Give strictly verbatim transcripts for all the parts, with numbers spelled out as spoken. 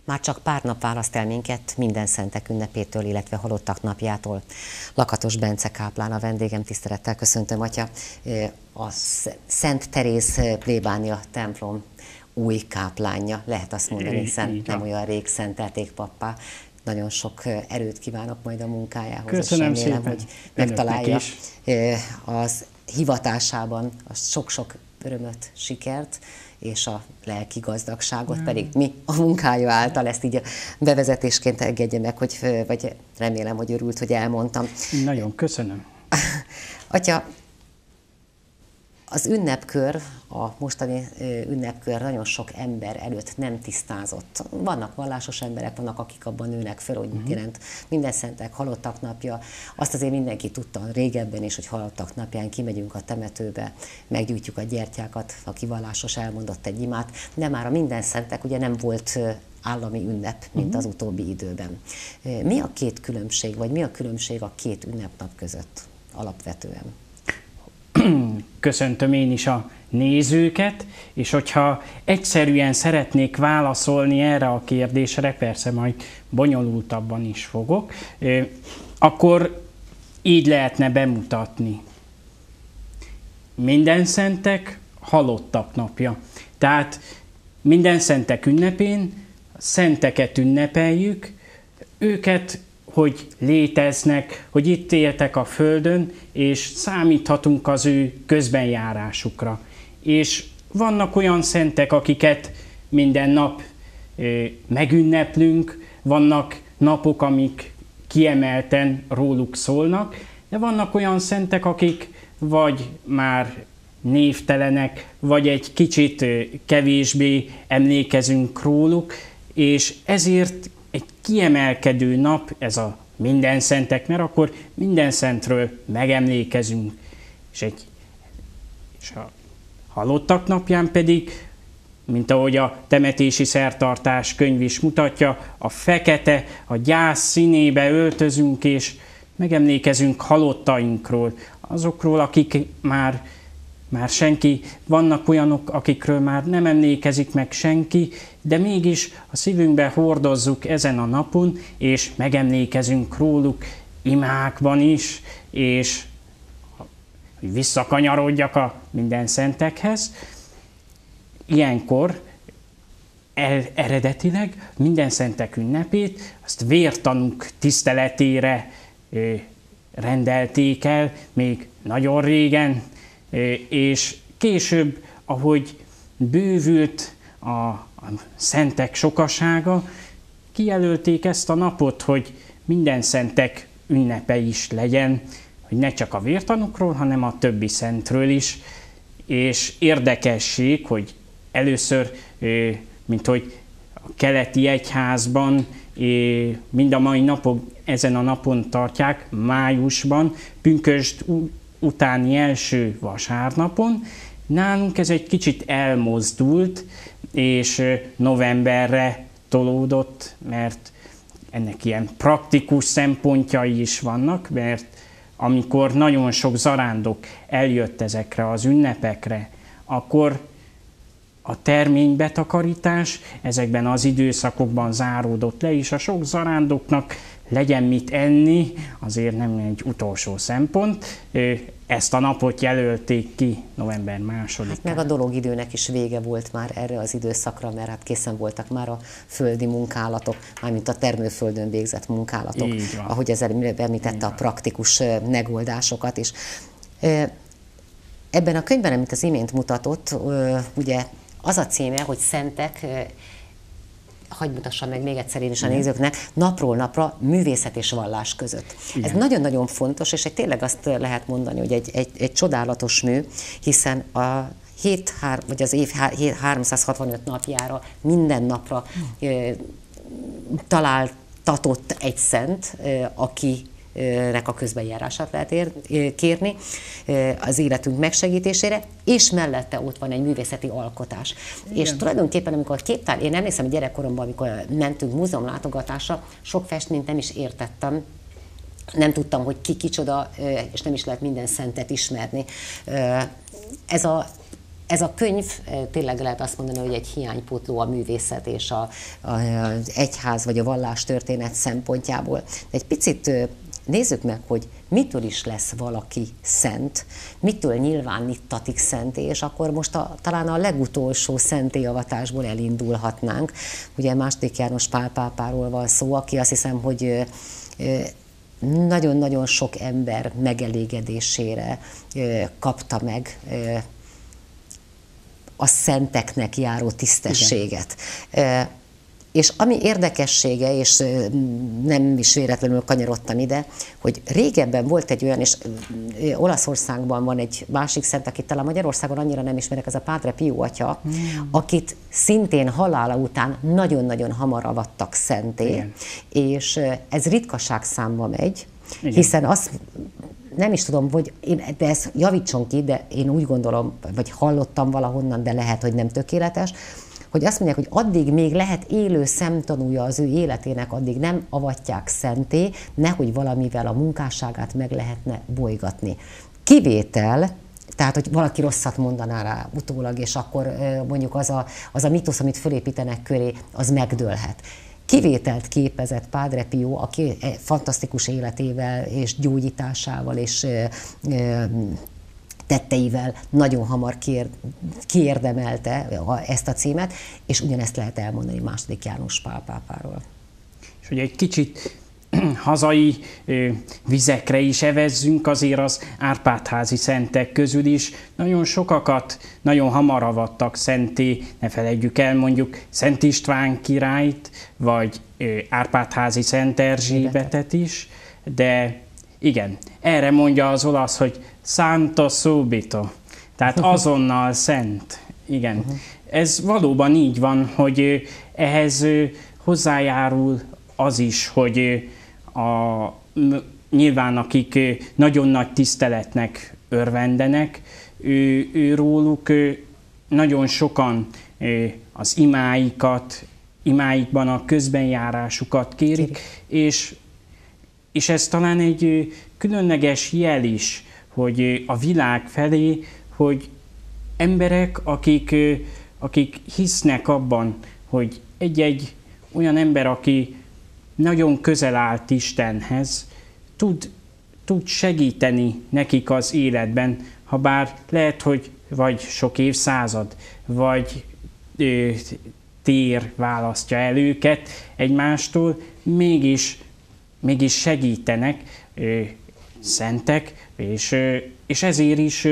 Már csak pár nap választ el minket minden szentek ünnepétől, illetve halottak napjától. Lakatos Bence káplán a vendégem, tisztelettel köszöntöm, atya. A Szent Teréz plébánia templom új káplánja, lehet azt mondani, hiszen nem olyan rég szentelték pappá. Nagyon sok erőt kívánok majd a munkájához. Köszönöm és remélem, szépen. hogy megtalálja az hivatásában a sok-sok örömöt, sikert, és a lelki gazdagságot, mm. pedig mi a munkája által, ezt így a bevezetésként engedje meg, hogy, vagy remélem, hogy örült, hogy elmondtam. Nagyon köszönöm. Atya, az ünnepkör, a mostani ünnepkör nagyon sok ember előtt nem tisztázott. Vannak vallásos emberek, vannak, akik abban nőnek föl, hogy mit jelent minden szentek, halottak napja. Azt azért mindenki tudta régebben is, hogy halottak napján kimegyünk a temetőbe, meggyújtjuk a gyertyákat, aki vallásos elmondott egy imát, de már a minden szentek ugye nem volt állami ünnep, mint uh-huh. az utóbbi időben. Mi a két különbség, vagy mi a különbség a két ünnepnap között alapvetően? Köszöntöm én is a nézőket, és hogyha egyszerűen szeretnék válaszolni erre a kérdésre, persze majd bonyolultabban is fogok, akkor így lehetne bemutatni. Minden szentek, halottak napja. Tehát minden szentek ünnepén szenteket ünnepeljük, őket, hogy léteznek, hogy itt éltek a Földön, és számíthatunk az ő közbenjárásukra. És vannak olyan szentek, akiket minden nap megünneplünk, vannak napok, amik kiemelten róluk szólnak, de vannak olyan szentek, akik vagy már névtelenek, vagy egy kicsit kevésbé emlékezünk róluk, és ezért egy kiemelkedő nap ez a minden szentek, mert akkor minden szentről megemlékezünk. És, egy, és a halottak napján pedig, mint ahogy a temetési szertartás könyv is mutatja, a fekete, a gyász színébe öltözünk, és megemlékezünk halottainkról, azokról, akik már Már senki, vannak olyanok, akikről már nem emlékezik meg senki, de mégis a szívünkbe hordozzuk ezen a napon, és megemlékezünk róluk imákban is, és hogy visszakanyarodjak a minden szentekhez. Ilyenkor eredetileg minden szentek ünnepét, azt vértanúk tiszteletére rendelték el, még nagyon régen, és később, ahogy bővült a, a szentek sokasága, kijelölték ezt a napot, hogy minden szentek ünnepe is legyen, hogy ne csak a vértanúkról, hanem a többi szentről is. És érdekesség, hogy először, mint hogy a keleti egyházban mind a mai napok ezen a napon tartják, májusban, pünkösd utáni első vasárnapon. Nálunk ez egy kicsit elmozdult, és novemberre tolódott, mert ennek ilyen praktikus szempontjai is vannak, mert amikor nagyon sok zarándok eljött ezekre az ünnepekre, akkor a terménybetakarítás ezekben az időszakokban záródott le, és a sok zarándoknak legyen mit enni, azért nem egy utolsó szempont. Ezt a napot jelölték ki november másodikán. Hát meg a dologidőnek is vége volt már erre az időszakra, mert hát készen voltak már a földi munkálatok, mármint a termőföldön végzett munkálatok, ahogy ezzel említette a praktikus megoldásokat is. Ebben a könyvben, amit az imént mutatott, ugye az a címe, hogy Szentek, hagyj mutassam meg még egyszer én is a nézőknek, napról napra művészet és vallás között. Igen. Ez nagyon-nagyon fontos, és egy, tényleg azt lehet mondani, hogy egy, egy, egy csodálatos mű, hiszen a hét, vagy az év háromszázhatvanöt napjára minden napra e, találtatott egy szent, e, aki nek a közbenjárását lehet ér, kérni az életünk megsegítésére, és mellette ott van egy művészeti alkotás. Igen. És tulajdonképpen, amikor képtár, én emlékszem, hogy gyerekkoromban, amikor mentünk múzeumlátogatásra, sok festményt nem is értettem, nem tudtam, hogy ki kicsoda, és nem is lehet minden szentet ismerni. Ez a ez a könyv tényleg lehet azt mondani, hogy egy hiánypótló a művészet és a, a, az egyház vagy a vallás történet szempontjából. De egy picit nézzük meg, hogy mitől is lesz valaki szent, mitől nyilvánítatik szenté, és akkor most a, talán a legutolsó szentélyavatásból elindulhatnánk. Ugye második János Pál pápáról van szó, aki azt hiszem, hogy nagyon-nagyon sok ember megelégedésére kapta meg a szenteknek járó tisztességet. Igen. És ami érdekessége, és nem is véletlenül kanyarodtam ide, hogy régebben volt egy olyan, és Olaszországban van egy másik szent, akit talán Magyarországon annyira nem ismerek, ez a Padre Pio atya, mm. akit szintén halála után nagyon-nagyon hamar avattak szenté, igen. és ez ritkaság számba megy, igen. hiszen azt nem is tudom, hogy én, de ezt javítson ki, de én úgy gondolom, vagy hallottam valahonnan, de lehet, hogy nem tökéletes, hogy azt mondják, hogy addig még lehet élő szemtanúja az ő életének, addig nem avatják szenté, nehogy valamivel a munkásságát meg lehetne bolygatni. Kivétel, tehát, hogy valaki rosszat mondaná rá utólag, és akkor mondjuk az a, az a mitosz, amit fölépítenek köré, az megdőlhet. Kivételt képezett Padre Pio, aki fantasztikus életével és gyógyításával és tetteivel nagyon hamar kér, kiérdemelte ezt a címet, és ugyanezt lehet elmondani második János Pál pápáról. És hogy egy kicsit hazai vizekre is evezzünk, azért az Árpád-házi szentek közül is nagyon sokakat nagyon hamar avattak szenté, ne felejtjük el mondjuk Szent István királyt, vagy Árpád-házi Szent Erzsébetet is, de igen, erre mondja az olasz, hogy santo subito, tehát azonnal szent. Igen, uh-huh. ez valóban így van, hogy ehhez hozzájárul az is, hogy a, nyilván akik nagyon nagy tiszteletnek örvendenek, ő, ő róluk nagyon sokan az imáikat, imáikban a közbenjárásukat kérik, és, és ez talán egy különleges jel is, hogy a világ felé, hogy emberek, akik, akik hisznek abban, hogy egy-egy olyan ember, aki nagyon közel állt Istenhez, tud, tud segíteni nekik az életben, ha bár lehet, hogy vagy sok évszázad, vagy ö, tér választja el őket egymástól, mégis, mégis segítenek, ö, szentek, és, és ezért is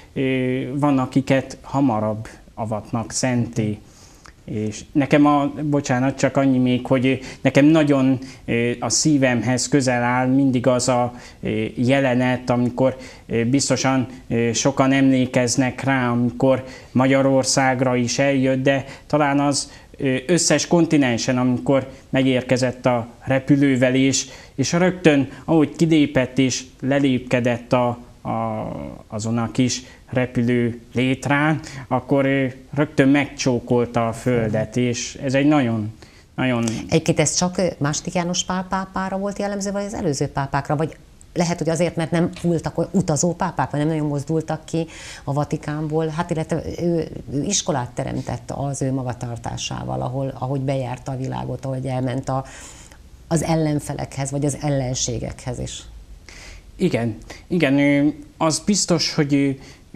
van, akiket hamarabb avatnak szenté. És nekem a, bocsánat, csak annyi még, hogy nekem nagyon a szívemhez közel áll mindig az a jelenet, amikor biztosan sokan emlékeznek rá, amikor Magyarországra is eljött, de talán az összes kontinensen, amikor megérkezett a repülővel, és, és rögtön, ahogy kilépett és lelépkedett a, a, azon a kis repülő létrán, akkor rögtön megcsókolta a földet, és ez egy nagyon, nagyon... Egyébként ez csak második János Pál pápára volt jellemző, vagy az előző pápákra, vagy lehet, hogy azért, mert nem voltak utazó pápák, vagy nem nagyon mozdultak ki a Vatikánból, hát illetve ő, ő iskolát teremtett az ő magatartásával, ahol, ahogy bejárta a világot, ahogy elment a, az ellenfelekhez, vagy az ellenségekhez is. Igen, igen, az biztos, hogy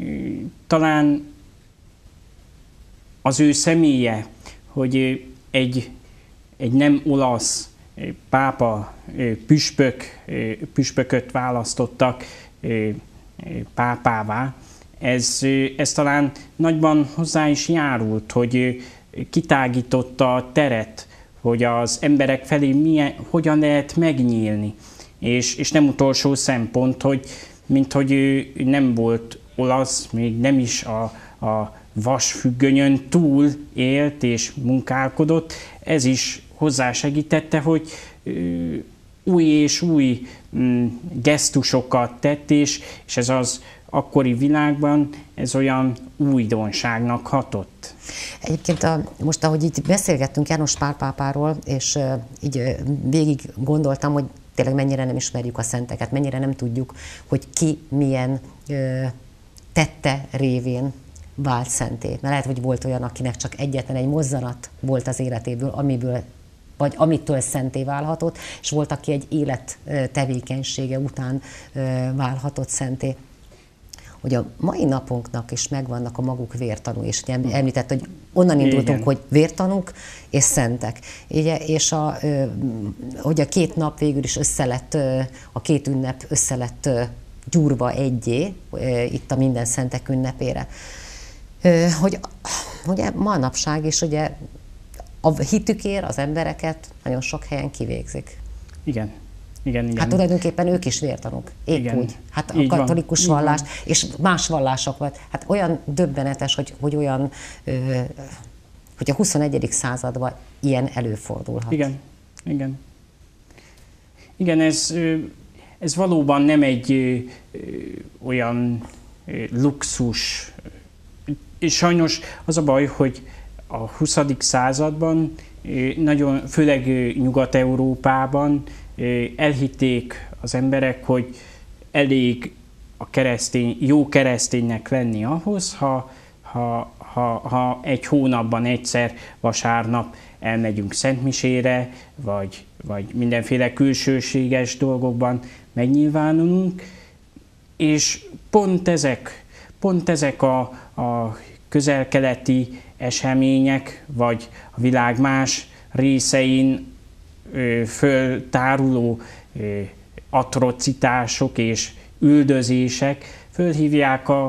talán az ő személye, hogy egy, egy nem olasz pápa, püspök, püspököt választottak pápává, ez, ez talán nagyban hozzá is járult, hogy kitágította a teret, hogy az emberek felé milyen, hogyan lehet megnyílni. És, és nem utolsó szempont, hogy mint hogy ő nem volt olasz, még nem is a, a vasfüggönyön túl élt és munkálkodott, ez is hozzásegítette, hogy ö, új és új mm, gesztusokat tett, és, és ez az akkori világban ez olyan újdonságnak hatott. Egyébként a, most, ahogy így beszélgettünk János Pál pápáról, és uh, így uh, végig gondoltam, hogy tényleg mennyire nem ismerjük a szenteket, mennyire nem tudjuk, hogy ki milyen uh, tette révén vált szenté. Mert lehet, hogy volt olyan, akinek csak egyetlen egy mozzanat volt az életéből, amiből, vagy amitől szenté válhatott, és volt, aki egy élet tevékenysége után válhatott szenté. Hogy a mai napunknak is megvannak a maguk vértanúi, és ugye említett, hogy onnan indultunk, igen, hogy vértanúk és szentek. Ugye, és a, hogy a két nap végül is össze lett, a két ünnep össze lett gyúrva egyé, itt a minden szentek ünnepére. Hogy, hogy manapság is ugye a hitükért az embereket nagyon sok helyen kivégzik. Igen. Igen, igen. Hát tulajdonképpen ők is vértanúk, épp igen, úgy. Hát a katolikus van, vallás, és más vallások volt. Hát olyan döbbenetes, hogy, hogy olyan, ö, hogy a huszonegyedik században ilyen előfordulhat. Igen, igen. Igen, ez, ez valóban nem egy ö, olyan ö, luxus. És sajnos az a baj, hogy a huszadik században, nagyon, főleg Nyugat-Európában elhitték az emberek, hogy elég a keresztény, jó kereszténynek lenni ahhoz, ha, ha, ha, ha egy hónapban egyszer vasárnap elmegyünk szentmisére, vagy, vagy mindenféle külsőséges dolgokban megnyilvánulunk, és pont ezek, pont ezek a, a közel-keleti események, vagy a világ más részein ö, föltáruló ö, atrocitások és üldözések fölhívják a,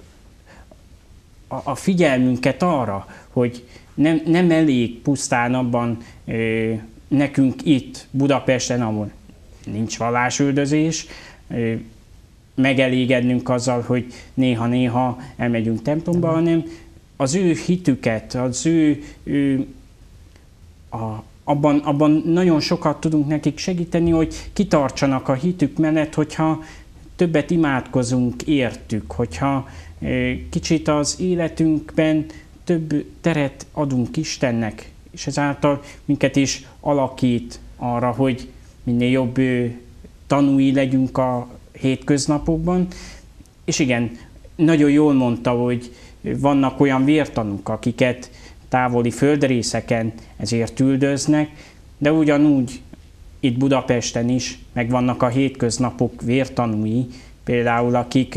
a, a figyelmünket arra, hogy nem, nem elég pusztán abban ö, nekünk itt Budapesten, ahol nincs vallásüldözés, ö, megelégednünk azzal, hogy néha-néha elmegyünk templomba, hanem az ő hitüket, az ő, ő a, abban, abban nagyon sokat tudunk nekik segíteni, hogy kitartsanak a hitük mellett, hogyha többet imádkozunk értük, hogyha kicsit az életünkben több teret adunk Istennek, és ezáltal minket is alakít arra, hogy minél jobb tanúi legyünk a hétköznapokban. És igen, nagyon jól mondta, hogy vannak olyan vértanúk, akiket távoli földrészeken ezért üldöznek, de ugyanúgy itt Budapesten is megvannak a hétköznapok vértanúi, például akik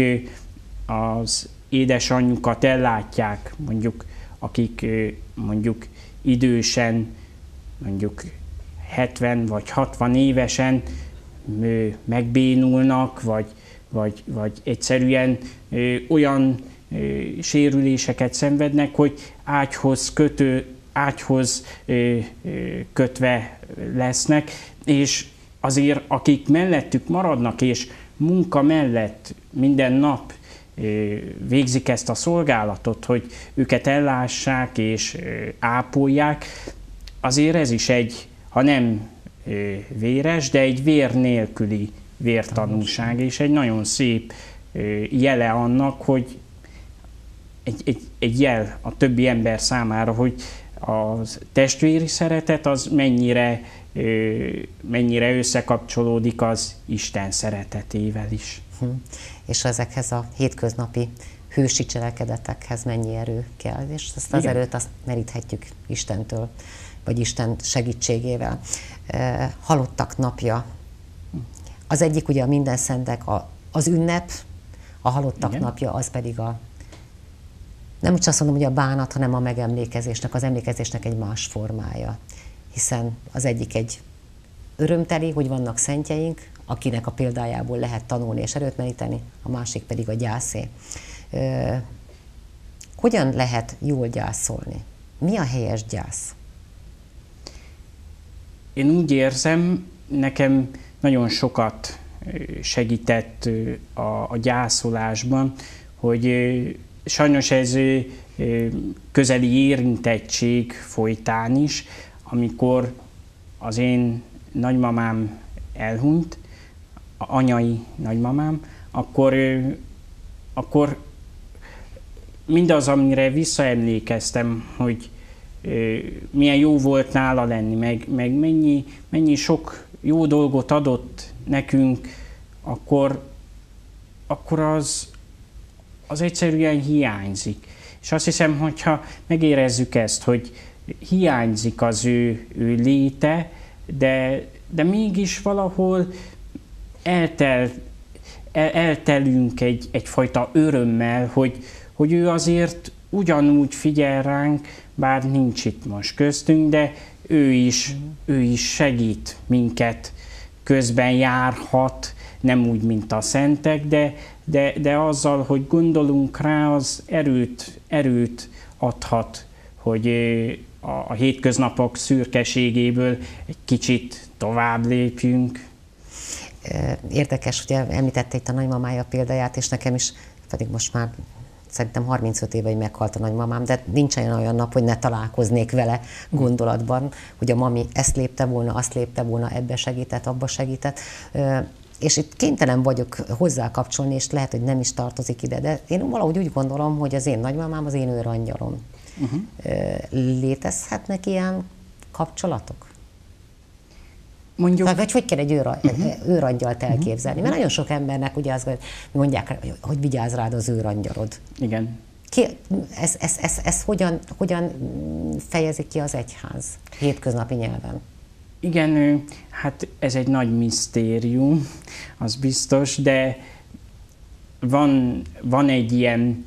az édesanyjukat ellátják, mondjuk akik mondjuk idősen, mondjuk hetven vagy hatvan évesen megbénulnak, vagy, vagy, vagy egyszerűen olyan sérüléseket szenvednek, hogy ágyhoz, kötő, ágyhoz kötve lesznek, és azért akik mellettük maradnak, és munka mellett minden nap végzik ezt a szolgálatot, hogy őket ellássák és ápolják, azért ez is egy, ha nem véres, de egy vér nélküli vértanúság, és egy nagyon szép jele annak, hogy egy, egy, egy jel a többi ember számára, hogy a testvéri szeretet az mennyire, mennyire összekapcsolódik az Isten szeretetével is. Hm. És ezekhez a hétköznapi hősi cselekedetekhez mennyi erő kell, és ezt az Igen. erőt azt meríthetjük Istentől, vagy Isten segítségével. Halottak napja. Az egyik ugye a minden szentek, a, az ünnep, a halottak Igen. napja, az pedig a, nem csak azt mondom, hogy a bánat, hanem a megemlékezésnek, az emlékezésnek egy más formája. Hiszen az egyik egy örömteli, hogy vannak szentjeink, akinek a példájából lehet tanulni és erőt meríteni, a másik pedig a gyászé. Hogyan lehet jól gyászolni? Mi a helyes gyász? Én úgy érzem, nekem nagyon sokat segített a, a gyászolásban, hogy sajnos ez közeli érintettség folytán is, amikor az én nagymamám elhunyt, a anyai nagymamám, akkor, akkor mindaz, amire visszaemlékeztem, hogy milyen jó volt nála lenni, meg, meg mennyi, mennyi sok jó dolgot adott nekünk, akkor, akkor az, az egyszerűen hiányzik. És azt hiszem, hogyha megérezzük ezt, hogy hiányzik az ő, ő léte, de, de mégis valahol eltel, el, eltelünk egy, egyfajta örömmel, hogy, hogy ő azért ugyanúgy figyel ránk, bár nincs itt most köztünk, de ő is, ő is segít minket, közben járhat, nem úgy, mint a szentek, de, de, de azzal, hogy gondolunk rá, az erőt, erőt adhat, hogy a, a hétköznapok szürkeségéből egy kicsit tovább lépjünk. Érdekes, hogy említette itt a nagymamája példáját, és nekem is, pedig most már szerintem harmincöt éve, hogy meghalt a nagymamám, de nincsen olyan nap, hogy ne találkoznék vele gondolatban, hogy a mami ezt lépte volna, azt lépte volna, ebbe segített, abba segített. És itt kénytelen vagyok hozzá kapcsolni, és lehet, hogy nem is tartozik ide, de én valahogy úgy gondolom, hogy az én nagymamám az én őrangyalom. Uh-huh. Létezhetnek ilyen kapcsolatok? Mondjuk... Vagy hogy kell egy őra, uh-huh. őrangyalt elképzelni? Mert nagyon sok embernek ugye azt mondják, hogy vigyázz rád az őrangyalod. Igen. Ki, ez, ez, ez, ez hogyan, hogyan fejezi ki az egyház hétköznapi nyelven? Igen, hát ez egy nagy misztérium, az biztos, de van, van egy ilyen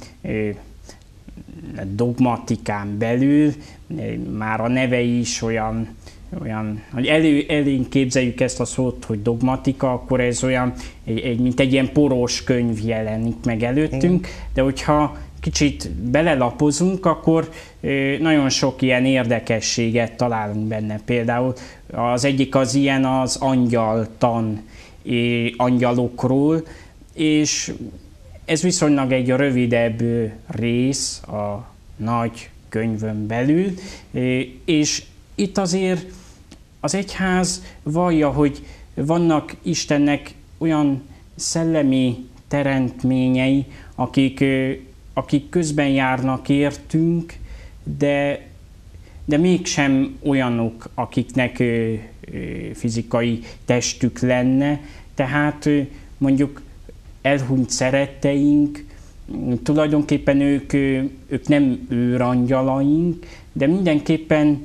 dogmatikán belül, már a neve is olyan, olyan hogy elő, elénk képzeljük ezt a szót, hogy dogmatika, akkor ez olyan, egy, egy, mint egy ilyen poros könyv jelenik meg előttünk, de hogyha kicsit belelapozunk, akkor nagyon sok ilyen érdekességet találunk benne. Például az egyik az ilyen az angyaltan, angyalokról, és ez viszonylag egy rövidebb rész a nagy könyvön belül, és itt azért az egyház vallja, hogy vannak Istennek olyan szellemi teremtményei, akik, akik közben járnak értünk, de, de mégsem olyanok, akiknek fizikai testük lenne, tehát mondjuk elhunyt szeretteink, tulajdonképpen ők, ők nem őrangyalaink, de mindenképpen,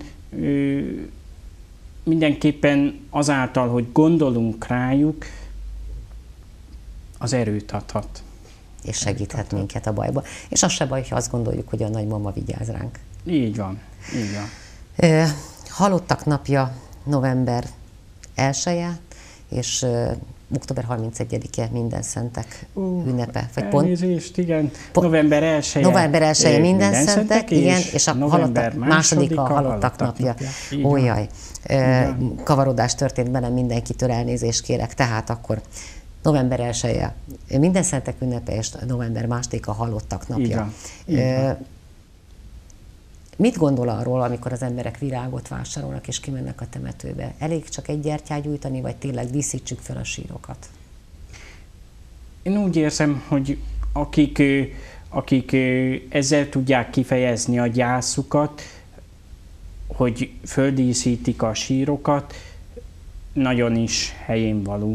mindenképpen azáltal, hogy gondolunk rájuk, az erőt adhat. És segíthet minket a bajba. És az se baj, ha azt gondoljuk, hogy a nagymama vigyáz ránk. Így van, így van. Halottak napja november elseje, és október harmincegyedike minden szentek uh, ünnepe. Vagy elnézést, pont, igen. Pont, november elseje. November elseje minden, minden szentek, szentek, igen, és, és a halottak, második a halottak napja. napja. Ó, jaj. Kavarodás történt bennem, mindenkitől elnézést kérek. Tehát akkor november elseje minden szentek ünnepe, és november második a halottak napja. Így van. Így van. Mit gondol arról, amikor az emberek virágot vásárolnak és kimennek a temetőbe? Elég csak egy gyertyát gyújtani, vagy tényleg díszítsük fel a sírokat? Én úgy érzem, hogy akik, akik ezzel tudják kifejezni a gyászukat, hogy földíszítik a sírokat, nagyon is helyén való.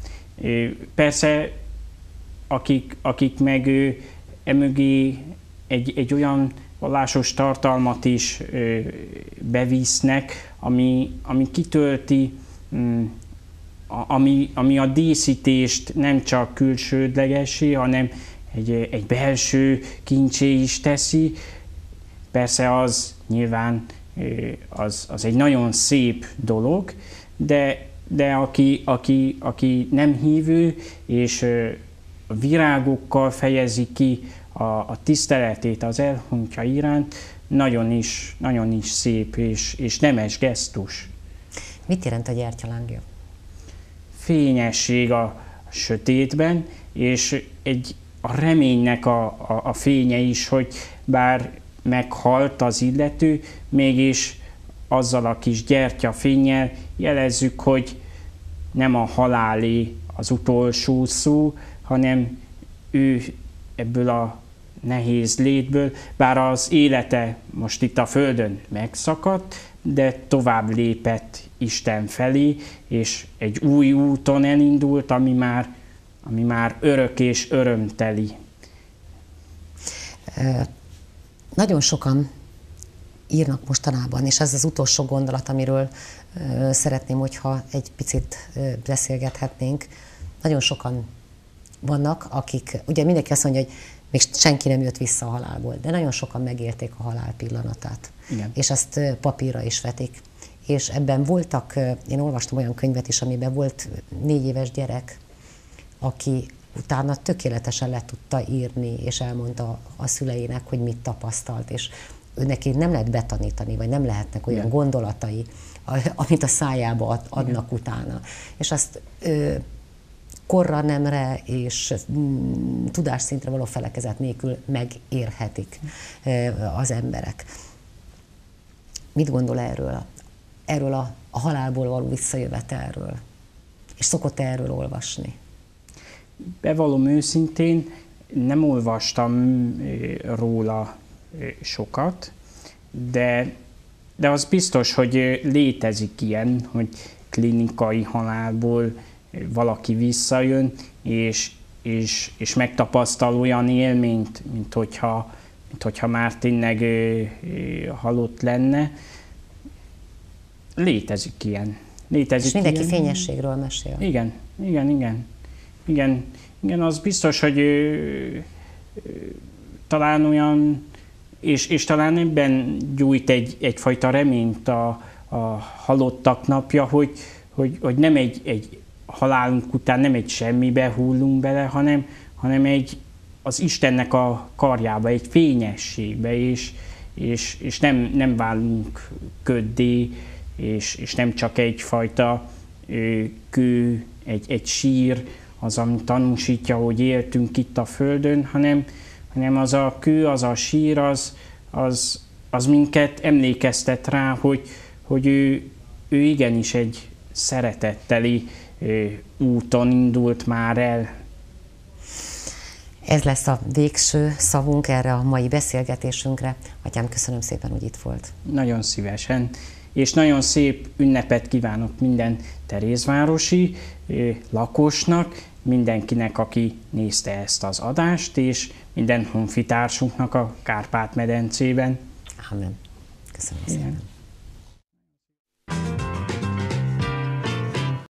Persze, akik, akik meg emögé egy, egy olyan vallásos tartalmat is ö, bevisznek, ami, ami kitölti, mm, a, ami, ami a díszítést nem csak külsődlegessé, hanem egy, egy belső kincsé is teszi. Persze az nyilván ö, az, az egy nagyon szép dolog, de, de aki, aki, aki nem hívő, és ö, virágokkal fejezi ki A, a tiszteletét az elhunytja iránt, nagyon is, nagyon is szép és, és nemes gesztus. Mit jelent a gyertyalángja? Fényesség a sötétben, és egy, a reménynek a, a, a fénye is, hogy bár meghalt az illető, mégis azzal a kis gyertyafénnyel jelezzük, hogy nem a halálé az utolsó szó, hanem ő ebből a nehéz létből, bár az élete most itt a Földön megszakadt, de tovább lépett Isten felé, és egy új úton elindult, ami már, ami már örök és örömteli. nagyon sokan írnak mostanában, és ez az utolsó gondolat, amiről ö, szeretném, hogyha egy picit ö, beszélgethetnénk. Nagyon sokan vannak, akik, ugye mindenki azt mondja, hogy még senki nem jött vissza a halálból, de nagyon sokan megélték a halál pillanatát. Igen. És ezt ö, papírra is vetik. És ebben voltak, ö, én olvastam olyan könyvet is, amiben volt négy éves gyerek, aki utána tökéletesen le tudta írni, és elmondta a szüleinek, hogy mit tapasztalt, és ő neki nem lehet betanítani, vagy nem lehetnek olyan Igen. gondolatai, amit a szájába ad, adnak Igen. utána. És azt ö, korra nemre és mm, tudásszintre való felekezet nélkül megérhetik ö, az emberek. Mit gondol erről? Erről a, a halálból való visszajövetelről? És szokott erről olvasni? Bevallom őszintén, nem olvastam róla sokat, de, de az biztos, hogy létezik ilyen, hogy klinikai halálból valaki visszajön, és, és, és megtapasztal olyan élményt, mint hogyha, mint hogyha már tényleg halott lenne. Létezik ilyen. Létezik és mindenki ilyen. fényességről mesél. Igen, igen, igen. Igen, igen, az biztos, hogy ö, ö, talán olyan, és, és talán ebben gyújt egy, egyfajta reményt a, a halottak napja, hogy, hogy, hogy nem egy, egy halálunk után nem egy semmibe hullunk bele, hanem, hanem egy, az Istennek a karjába, egy fényességbe, és, és, és nem, nem válunk köddé, és, és nem csak egyfajta ö, kő, egy, egy sír, az, ami tanúsítja, hogy éltünk itt a Földön, hanem, hanem az a kő, az a sír, az, az, az minket emlékeztet rá, hogy, hogy ő, ő igenis egy szeretetteli úton indult már el. Ez lesz a végső szavunk erre a mai beszélgetésünkre. Atyám, köszönöm szépen, hogy itt volt. Nagyon szívesen. És nagyon szép ünnepet kívánok minden terézvárosi lakosnak, mindenkinek, aki nézte ezt az adást, és minden honfitársunknak a Kárpát-medencében. Amen. Köszönöm szépen.